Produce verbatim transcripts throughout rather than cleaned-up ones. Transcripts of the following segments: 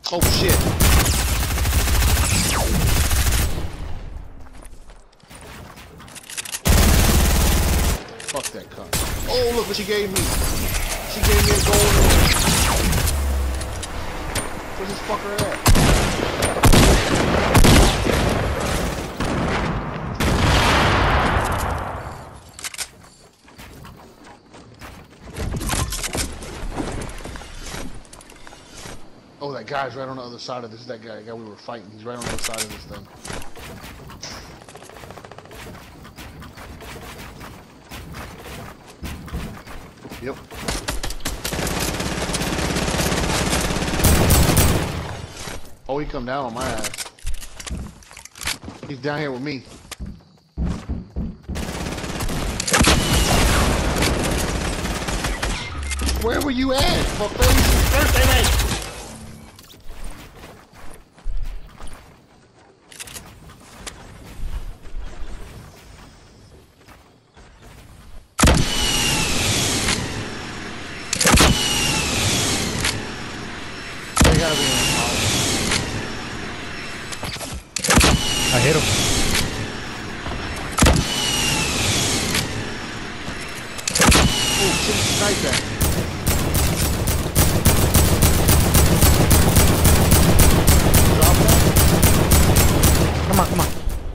Oh shit. Fuck that cunt. Oh, look what she gave me. She gave me a gold one. Where's this fucker at? Oh, that guy's right on the other side of this. That guy, that guy we were fighting. He's right on the other side of this thing. Yep. Oh, he come down on my ass. He's down here with me. Where were you at? Fuckface? Birthday mate! I hit him. Oh, shit, snipe that. Drop that. Come on, come on.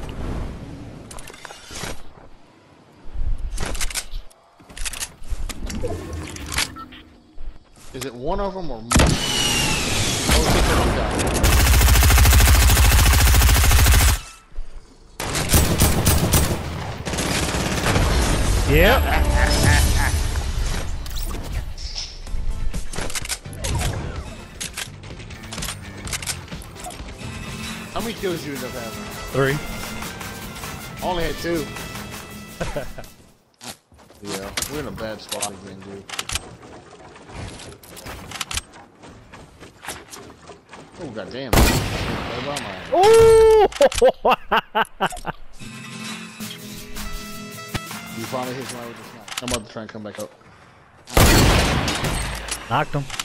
Is it one of them or more? Oh, it's just one guy. Yep. How many kills you end up having? Three. I only had two. Yeah, we're in a bad spot again, dude. Oh, goddamn. Oh! You finally hit somebody with the sniper. I'm about to try and come back up. Knocked him.